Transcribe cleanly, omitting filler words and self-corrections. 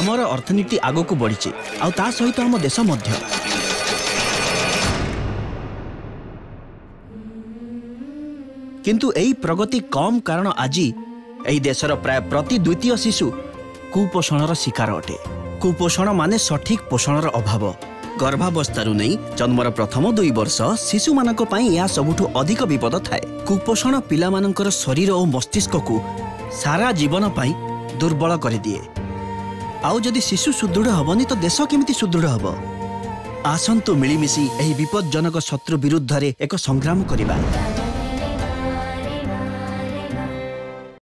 आमर अर्थनीति आग को बढ़ी आ सहित आम देश मध्य। किंतु एई प्रगति कम कारण आज एई देशर प्राय प्रति द्वितीय शिशु कुपोषणर शिकार अटे। कुपोषण माने सठिक पोषणर अभाव। गर्भावस्थारू नहीं जन्मर प्रथम 2 वर्ष शिशु मानक पई या सबुठु अधिक विपद थाए। कुपोषण पिला मानकर शरीर और मस्तिष्क को सारा जीवन पई दुर्बल कर दिए। आउ जदि शिशु सुदृढ़ हबनी तो देश केमिति सुदृढ़ हब। आसंतु मिलीमिशी एही विपदजनक शत्रु विरुद्ध रे एक संग्राम करिबा।